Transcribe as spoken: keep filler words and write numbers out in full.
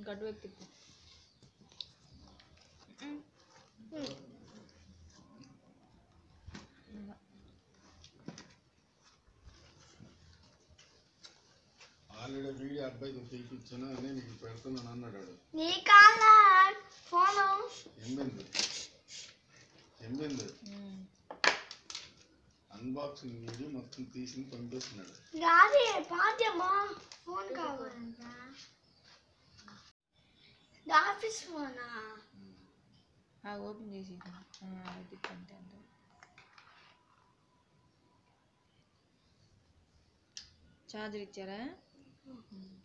Cut వ్యక్తి already video అబ్బాయికి తీపిచ్చాను అని నీకు పెడుతున్నాను అన్నాడు. నీ కాలా ఫోను ఎంబెందు ఎంబెందు అన్బాక్సింగ్ వీడియో మొత్తం తీసి పంపిస్తున్నాడు. గాది పాద్యమా ఫోన్ కావాలంట ఆఫీస్ ఫోనా ఓపెన్ చేసి అంటే చార్జర్ ఇచ్చారా?